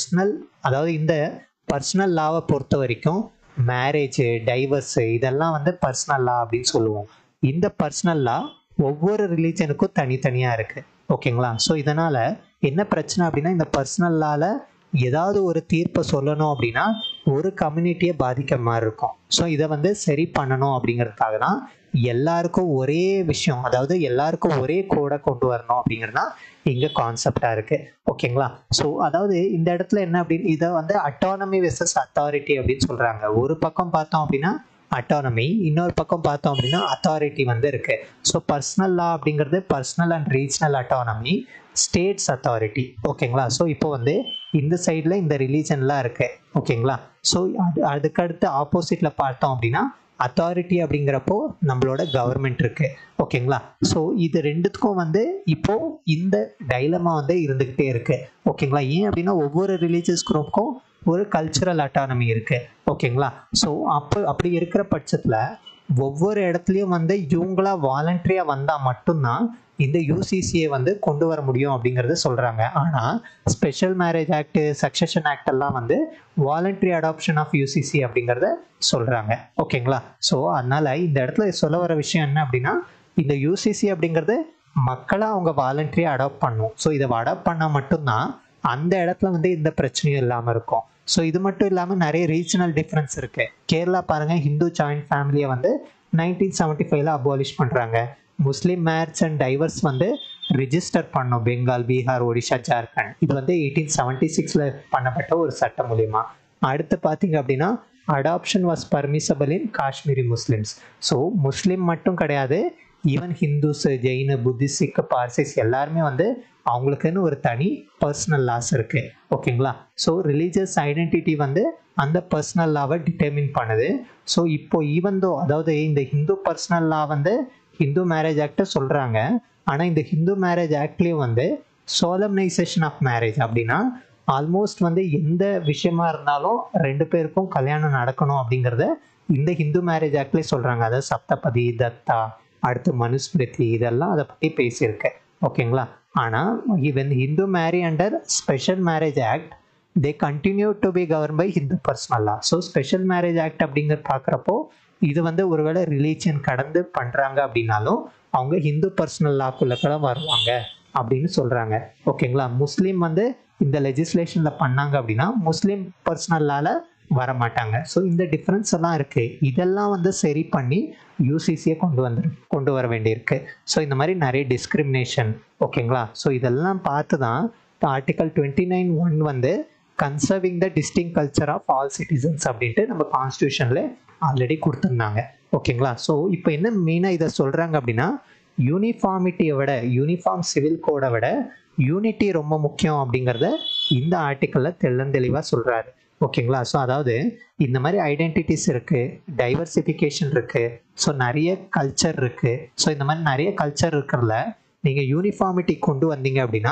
அதாவது இந்த பர்சனல் லாவை பொறுத்த வரைக்கும் மேரேஜு, டைவர்ஸு இதெல்லாம் வந்து பர்சனல் லா அப்படின்னு சொல்லுவோம். இந்த பர்சனல் லா ஒவ்வொரு ரிலீஜனுக்கும் தனித்தனியாக இருக்குது. ஓகேங்களா? ஸோ இதனால் என்ன பிரச்சனை அப்படின்னா, இந்த பர்சனல் லாவில் ஏதாவது ஒரு தீர்ப்பை சொல்லணும் அப்படின்னா ஒரு கம்யூனிட்டியை பாதிக்கிற மாதிரி இருக்கும். ஸோ இதை வந்து சரி பண்ணணும் அப்படிங்கிறதுக்காக தான் எல்லாருக்கும் ஒரே விஷயம், அதாவது எல்லாருக்கும் ஒரே கோடை கொண்டு வரணும் அப்படிங்கிறது தான் இங்கே கான்செப்டாக இருக்குது. ஓகேங்களா? ஸோ அதாவது இந்த இடத்துல என்ன அப்படின்னு, இதை வந்து அட்டானமி வெர்சஸ் அத்தாரிட்டி அப்படின்னு சொல்கிறாங்க. ஒரு பக்கம் பார்த்தோம் அப்படின்னா அட்டானமி, இன்னொரு பக்கம் பார்த்தோம் அப்படின்னா அத்தாரிட்டி வந்து இருக்குது. ஸோ பர்சனல் லா அப்படிங்கிறது personal and regional autonomy, states authority. ஓகேங்களா? ஸோ இப்போ வந்து இந்த சைடில் இந்த ரிலீஜன்லாம் இருக்குது. ஓகேங்களா? ஸோ அதுக்கடுத்து ஆப்போசிட்டில் பார்த்தோம் அப்படின்னா அத்தாரிட்டி அப்படிங்கிறப்போ நம்மளோட கவர்மெண்ட் இருக்குது. ஓகேங்களா? ஸோ இது ரெண்டுத்துக்கும் வந்து இப்போது இந்த டைலமா வந்து இருந்துக்கிட்டே இருக்குது. ஓகேங்களா? ஏன் அப்படின்னா ஒவ்வொரு ரிலீஜியஸ் குரூப்புக்கும் ஒரு கல்ச்சுரல் அட்டானமி இருக்குது. ஓகேங்களா? ஸோ அப்படி இருக்கிற பட்சத்தில் ஒவ்வொரு இடத்துலையும் வந்து இவங்களா வாலண்டரியாக வந்தால் மட்டும்தான் இந்த யூசிசியை வந்து கொண்டு வர முடியும் அப்படிங்கிறத சொல்கிறாங்க. ஆனால் special marriage act, succession act எல்லாம் வந்து வாலண்டரி அடாப்ஷன் ஆஃப் யூசிசி அப்படிங்கிறத சொல்கிறாங்க. ஓகேங்களா? ஸோ அதனால் இந்த இடத்துல சொல்ல வர விஷயம் என்ன அப்படின்னா, இந்த யூசிசி அப்படிங்கிறது மக்களாக அவங்க வாலண்டரியாக அடாப்ட் பண்ணணும். ஸோ இதை அடாப்ட் பண்ணால் மட்டும்தான் அந்த இடத்துல வந்து இந்த பிரச்சனையும் இல்லாமல் இருக்கும். ஸோ இது மட்டும் இல்லாமல் நிறைய ரீஜனல் டிஃப்ரென்ஸ் இருக்குது. கேரளா பாருங்கள், ஹிந்து ஜாயிண்ட் ஃபேமிலியை வந்து 1975 அபாலிஷ் பண்ணுறாங்க. முஸ்லீம் மேரேஜ் அண்ட் டைவர்ஸ் வந்து ரிஜிஸ்டர் பண்ணோம் பெங்கால், பீகார், ஒடிஷா, ஜார்க்கண்ட். இது வந்து 1876 பண்ணப்பட்ட ஒரு சட்டம் மூலியமா. அடுத்து பார்த்தீங்க அப்படின்னா adoption was permissible in Kashmiri Muslims. So Muslim மட்டும் கிடையாது, ஈவன் ஹிந்துஸ், ஜெயின், புத்திஸ்ட், சிக், பார்சிஸ் எல்லாருமே வந்து அவங்களுக்குன்னு ஒரு தனி பர்சனல் லாஸ் இருக்குது. ஓகேங்களா? ஸோ ரிலீஜியஸ் ஐடென்டிட்டி வந்து அந்த பர்சனல் லாவை டிட்டர்மின் பண்ணுது. ஸோ இப்போ ஈவந்தோ அதாவது இந்த ஹிந்து பர்சனல் லா வந்து ஹிந்து மேரேஜ் ஆக்டை சொல்கிறாங்க. ஆனால் இந்த ஹிந்து மேரேஜ் ஆக்ட்லேயும் வந்து சோலம்னைசேஷன் ஆஃப் மேரேஜ் அப்படின்னா ஆல்மோஸ்ட் வந்து எந்த விஷயமா இருந்தாலும் 2 பேருக்கும் கல்யாணம் நடக்கணும் அப்படிங்கிறத இந்த ஹிந்து மேரேஜ் ஆக்ட்லேயே சொல்கிறாங்க. அதாவது சப்தபதி, தத்தா, அடுத்து மனுஸ்மிருதி இதெல்லாம் அதை பற்றி பேசியிருக்கு. ஓகேங்களா? ஆனால் even Hindu marry under special marriage act they continue to be govern by Hindu personal law. So special marriage act அப்படிங்கிற பார்க்குறப்போ இது வந்து ஒருவேளை ரிலீஜியன் கடந்து பண்ணுறாங்க அப்படின்னாலும் அவங்க ஹிந்து பர்சனல் லாக்குள்ளே கூட வருவாங்க அப்படின்னு சொல்கிறாங்க. ஓகேங்களா? முஸ்லீம் வந்து இந்த லெஜிஸ்லேஷனில் பண்ணாங்க அப்படின்னா முஸ்லீம் பர்சனல் லால வரமாட்டாங்க. ஸோ இந்த டிஃப்ரென்ஸ் எல்லாம் இருக்குது. இதெல்லாம் வந்து சரி பண்ணி யூசிசியை கொண்டு வர வேண்டியிருக்கு. ஸோ இந்த மாதிரி நிறைய டிஸ்கிரிமினேஷன். ஓகேங்களா? ஸோ இதெல்லாம் பார்த்து தான் ஆர்டிகல் 29(1) வந்து conserving the distinct culture of all citizens அப்படின்ட்டு நம்ம கான்ஸ்டியூஷனில் ஆல்ரெடி கொடுத்துருந்தாங்க. ஓகேங்களா? ஸோ இப்போ என்ன மெயினாக இதை சொல்கிறாங்க அப்படின்னா, யூனிஃபார்மிட்டியை விட, யூனிஃபார்ம் சிவில் கோடை விட யூனிட்டி ரொம்ப முக்கியம் அப்படிங்கிறத இந்த ஆர்டிக்கலில் தெளிவாக சொல்கிறாரு. ஓகேங்களா? ஸோ அதாவது இந்த மாதிரி ஐடென்டிட்டிஸ் இருக்குது, டைவர்சிஃபிகேஷன் இருக்குது, ஸோ நிறைய கல்ச்சர் இருக்குது. ஸோ இந்த மாதிரி நிறைய கல்ச்சர் இருக்கிறதுல நீங்கள் யூனிஃபார்மிட்டி கொண்டு வந்தீங்க அப்படின்னா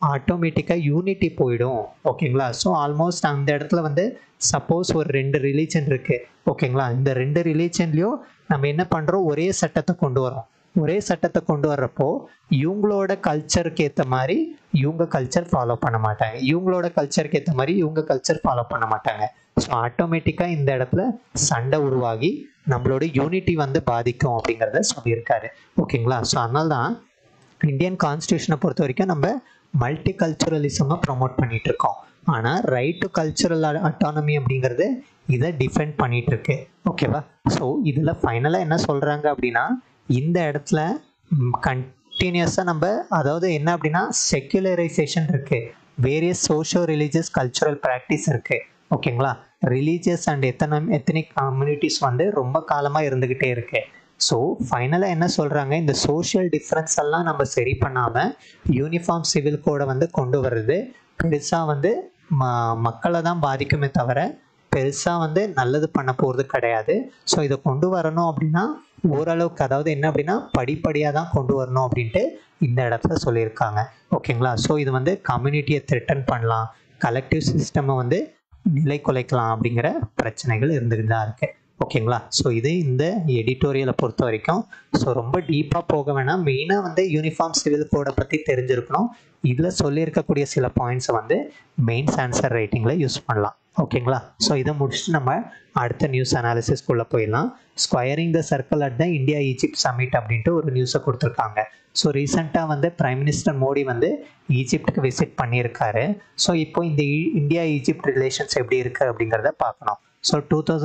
ஆட்டோமேட்டிக்காக யூனிட்டி போயிடும். ஓகேங்களா? ஸோ ஆல்மோஸ்ட் அந்த இடத்துல வந்து சப்போஸ் ஒரு 2 ரிலீஜன் இருக்குது. ஓகேங்களா? இந்த 2 ரிலீஜன்லேயும் நம்ம என்ன பண்ணுறோம், ஒரே சட்டத்தை கொண்டு வரோம். ஒரே சட்டத்தை கொண்டு வர்றப்போ இவங்களோட கல்ச்சருக்கு ஏற்ற மாதிரி இவங்க கல்ச்சர் ஃபாலோ பண்ண மாட்டாங்க, இவங்களோட கல்ச்சருக்கு ஏற்ற மாதிரி இவங்க கல்ச்சர் ஃபாலோ பண்ண மாட்டாங்க. ஸோ ஆட்டோமேட்டிக்காக இந்த இடத்துல சண்டை உருவாகி நம்மளோட யூனிட்டி வந்து பாதிக்கும் அப்படிங்கிறத சொல்லியிருக்காரு. ஓகேங்களா? ஸோ அதனால தான் இந்தியன் கான்ஸ்டியூஷனை பொறுத்த வரைக்கும் நம்ம மல்டி கல்ச்சுரலிசமை ப்ரொமோட் பண்ணிட்டு இருக்கோம். ஆனால் ரைட் டு கல்ச்சுரல் அட்டானமி அப்படிங்கிறது இதை டிஃபெண்ட் பண்ணிட்டு இருக்கு. ஓகேவா? ஸோ இதில் ஃபைனலாக என்ன சொல்கிறாங்க அப்படின்னா, இந்த இடத்துல கண்டினியூஸாக நம்ம அதாவது என்ன அப்படின்னா செக்யுலரைசேஷன் இருக்குது, various socio religious cultural practice இருக்குது. ஓகேங்களா? ரிலீஜியஸ் அண்ட் எத்தனிக் கம்யூனிட்டிஸ் வந்து ரொம்ப காலமாக இருந்துக்கிட்டே இருக்கு. ஸோ ஃபைனலாக என்ன சொல்கிறாங்க, இந்த சோஷியல் டிஃப்ரென்ஸ் எல்லாம் நம்ம சரி பண்ணாமல் யூனிஃபார்ம் சிவில் கோடை வந்து கொண்டு வர்றது பெருசாக வந்து மக்களை தான் பாதிக்குமே தவிர பெருசாக வந்து நல்லது பண்ண போகிறது கிடையாது. ஸோ இதை கொண்டு வரணும் அப்படின்னா ஓரளவுக்கு, அதாவது என்ன அப்படின்னா படிப்படியாக தான் கொண்டு வரணும் அப்படின்ட்டு இந்த இடத்துல சொல்லியிருக்காங்க. ஓகேங்களா? ஸோ இது வந்து கம்யூனிட்டியை த்ரெட்டன் பண்ணலாம், கலெக்டிவ் சிஸ்டமை வந்து நிலை குலைக்கலாம் அப்படிங்கிற பிரச்சனைகள் இருந்துகிட்டு தான் இருக்குது. ஓகேங்களா? ஸோ இது இந்த எடிட்டோரியலை பொறுத்த வரைக்கும். ஸோ ரொம்ப டீப்பாக போக வேணாம், மெயினாக வந்து யூனிஃபார்ம் சிவில் கோடை பற்றி தெரிஞ்சிருக்கணும். இதில் சொல்லியிருக்கக்கூடிய சில பாயிண்ட்ஸை வந்து மெயின்ஸ் ஆன்சர் ரைட்டிங்கில் யூஸ் பண்ணலாம். ஓகேங்களா? ஸோ இதை முடிச்சுட்டு நம்ம அடுத்த நியூஸ் அனாலிசிஸ்குள்ளே போயிடலாம். Squaring the circle at the India Egypt summit அப்படின்ட்டு ஒரு நியூஸை கொடுத்துருக்காங்க. ஸோ ரீசெண்டாக வந்து பிரைம் மினிஸ்டர் மோடி வந்து ஈஜிப்டுக்கு விசிட் பண்ணியிருக்காரு. ஸோ இப்போ இந்த இந்தியா ஈஜிப்ட் ரிலேஷன்ஸ் எப்படி இருக்குது அப்படிங்கிறத பார்க்கணும். ஸோ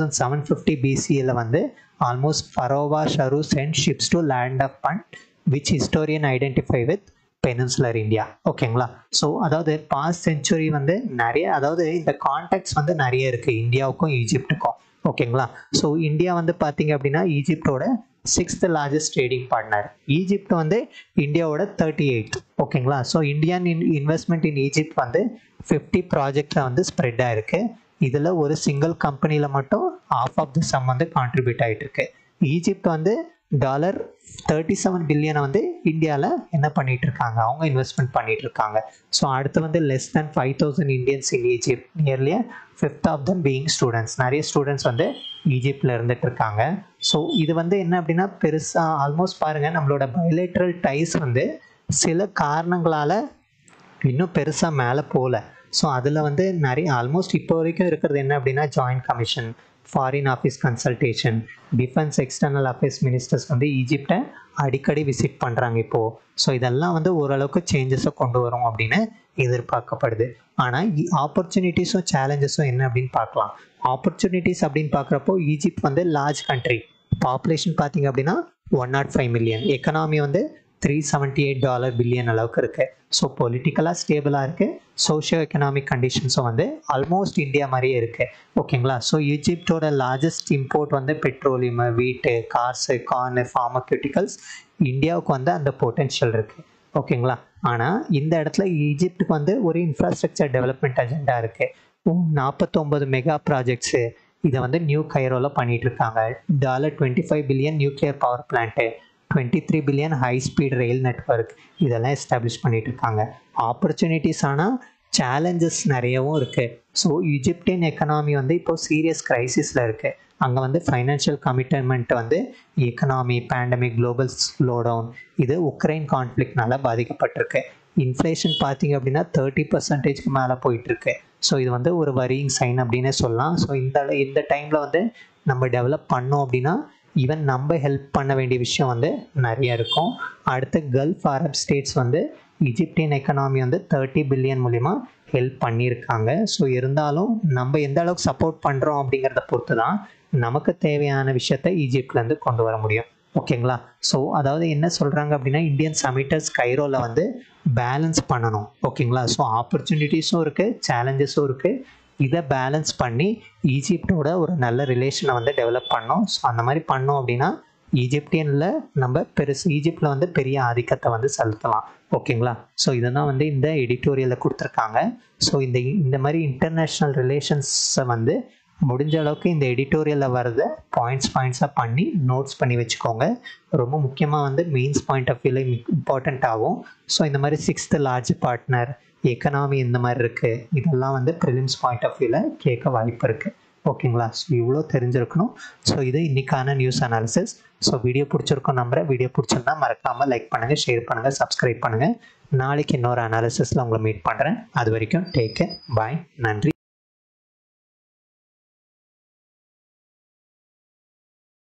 2750 BCயில் வந்து almost pharaoh Sahure sent ships to land of Punt which historian identify with peninsular India. ஓகேங்களா? ஸோ அதாவது பாஸ்ட் செஞ்சுரி வந்து நிறைய, அதாவது இந்த கான்டாக்ட்ஸ் வந்து நிறைய இருக்குது இந்தியாவுக்கும் ஈஜிப்டுக்கும். ஓகேங்களா? ஸோ இந்தியா வந்து பார்த்தீங்க அப்படின்னா ஈஜிப்டோட 6th largest trading partner, Egypt வந்து இந்தியாவோட 38th. ஓகேங்களா? So Indian investment in Egypt வந்து 50 ப்ராஜெக்டில் வந்து ஸ்ப்ரெட் ஆகிருக்கு. இதில் ஒரு சிங்கிள் கம்பெனியில் மட்டும் half ஆஃப் தி சம் வந்து கான்ட்ரிபியூட் ஆகிட்டு இருக்கு. ஈஜிப்ட் வந்து $37 பில்லியனை வந்து இந்தியாவில் என்ன பண்ணிட்டு இருக்காங்க, அவங்க இன்வெஸ்ட்மெண்ட் பண்ணிட்டு இருக்காங்க. ஸோ அடுத்து வந்து less than 5000 Indians in Egypt, nearly 1/5 of them being students, நிறைய ஸ்டூடெண்ட்ஸ் வந்து ஈஜிப்டில் இருந்துட்டு இருக்காங்க. ஸோ இது வந்து என்ன அப்படின்னா பெருசாக ஆல்மோஸ்ட் பாருங்கள், நம்மளோட பைலேட்ரல் டைஸ் வந்து சில காரணங்களால் இன்னும் பெருசாக மேலே போகல. ஸோ அதில் வந்து நிறைய ஆல்மோஸ்ட் இப்போ வரைக்கும் இருக்கிறது என்ன அப்படின்னா joint commission, foreign office consultation, defence external affairs ministers வந்து ஈஜிப்டை அடிக்கடி விசிட் பண்ணுறாங்க இப்போது. ஸோ இதெல்லாம் வந்து ஓரளவுக்கு சேஞ்சஸை கொண்டு வரும் அப்படின்னு எதிர்பார்க்கப்படுது. ஆனால் ஆப்பர்ச்சுனிட்டிஸும் சேலஞ்சஸும் என்ன அப்படின்னு பார்க்கலாம். ஆப்பர்ச்சுனிட்டிஸ் அப்படின்னு பார்க்குறப்போ ஈஜிப்ட் வந்து லார்ஜ் கண்ட்ரி, பாப்புலேஷன் பார்த்தீங்க அப்படின்னா 105 மில்லியன், எக்கனாமி வந்து $378 பில்லியன் அளவுக்கு இருக்குது. ஸோ பொலிட்டிக்கலாக ஸ்டேபிளாக இருக்குது, சோஷியோ எக்கனாமிக் கண்டிஷன்ஸும் வந்து ஆல்மோஸ்ட் இந்தியா மாதிரியே இருக்குது. ஓகேங்களா? ஸோ ஈஜிப்டோட லார்ஜஸ்ட் இம்போர்ட் வந்து petroleum, wheat, cars, corn, pharmaceuticals. இந்தியாவுக்கு வந்து அந்த பொட்டென்ஷியல் இருக்குது. ஓகேங்களா? ஆனால் இந்த இடத்துல ஈஜிப்டுக்கு வந்து ஒரு இன்ஃப்ராஸ்ட்ரக்சர் டெவலப்மெண்ட் அஜெண்டா இருக்குது. 49 மெகா ப்ராஜெக்ட்ஸு இதை வந்து நியூ கைரோவில் பண்ணிகிட்டு இருக்காங்க. $25 billion nuclear power plant, 23 billion high speed rail network இதெல்லாம் எஸ்டாப்ளிஷ் பண்ணிட்டு இருக்காங்க. ஆப்பர்ச்சுனிட்டிஸ் ஆனால் சேலஞ்சஸ் நிறையவும் இருக்குது. ஸோ ஈஜிப்டியன் எக்கனாமி வந்து இப்போ சீரியஸ் கிரைசிஸில் இருக்குது. அங்கே வந்து ஃபைனான்ஷியல் கமிட்மெண்ட் வந்து எக்கனாமி, பேண்டமிக், குளோபல் ஸ்லோடவுன், இது உக்ரைன் கான்ஃப்ளிக்ட்னால பாதிக்கப்பட்டிருக்கு. இன்ஃப்ளேஷன் பார்த்தீங்க அப்படின்னா 30% மேலே போயிட்டுருக்கு. ஸோ இது வந்து ஒரு வரியிங் சைன் அப்படின்னே சொல்லலாம். ஸோ இந்த டைமில் வந்து நம்ம டெவலப் பண்ணோம் அப்படின்னா ஈவன் நம்ம ஹெல்ப் பண்ண வேண்டிய விஷயம் வந்து நிறைய இருக்கும். அடுத்து கல்ஃப் அரப் ஸ்டேட்ஸ் வந்து ஈஜிப்டியன் எக்கனாமி வந்து 30 பில்லியன் மூலிமா ஹெல்ப் பண்ணியிருக்காங்க. ஸோ இருந்தாலும் நம்ம எந்த அளவுக்கு சப்போர்ட் பண்ணுறோம் அப்படிங்கிறத பொறுத்து தான் நமக்கு தேவையான விஷயத்தை ஈஜிப்ட்லேருந்து கொண்டு வர முடியும். ஓகேங்களா? ஸோ அதாவது என்ன சொல்கிறாங்க அப்படின்னா இந்தியன் சமிட்டர்ஸ் கைரோவில் வந்து பேலன்ஸ் பண்ணணும். ஓகேங்களா? ஸோ ஆப்பர்ச்சுனிட்டிஸும் இருக்குது, சேலஞ்சஸும் இருக்குது. இதை பேலன்ஸ் பண்ணி ஈஜிப்டோட ஒரு நல்ல ரிலேஷனை வந்து டெவலப் பண்ணோம். ஸோ அந்த மாதிரி பண்ணோம் அப்படின்னா ஈஜிப்டியனில் நம்ம ஈஜிப்டில் வந்து பெரிய ஆதிக்கத்தை வந்து செலுத்தலாம். ஓகேங்களா? ஸோ இதை தான் வந்து இந்த எடிட்டோரியலில் கொடுத்துருக்காங்க. ஸோ இந்த மாதிரி இன்டர்நேஷ்னல் ரிலேஷன்ஸை வந்து முடிஞ்ச அளவுக்கு இந்த எடிட்டோரியலில் வரத பாயிண்ட்ஸாக பண்ணி நோட்ஸ் பண்ணி வச்சுக்கோங்க. ரொம்ப முக்கியமாக வந்து மெயின்ஸ் பாயிண்ட் ஆஃப் வியூவில் இம்பார்ட்டண்ட் ஆகும். ஸோ இந்த மாதிரி 6th லார்ஜ் பார்ட்னர், எக்கனாமி இந்த மாதிரி இருக்குது, இதெல்லாம் வந்து ப்ரிலிம்ஸ் பாயிண்ட் ஆஃப் வியூவில் கேட்க வாய்ப்பு இருக்குது. ஓகேங்களா? ஸோ இவ்வளோ தெரிஞ்சிருக்கணும். ஸோ இது இன்றைக்கான நியூஸ் அனாலிசிஸ். ஸோ வீடியோ பிடிச்சிருக்கோம் நம்புறேன். வீடியோ பிடிச்சிருந்தா மறக்காமல் லைக் பண்ணுங்கள், ஷேர் பண்ணுங்கள், சப்ஸ்கிரைப் பண்ணுங்கள். நாளைக்கு இன்னொரு அனாலிசிஸில் உங்களை மீட் பண்ணுறேன். அது வரைக்கும் டேக் கேர், பாய், நன்றி.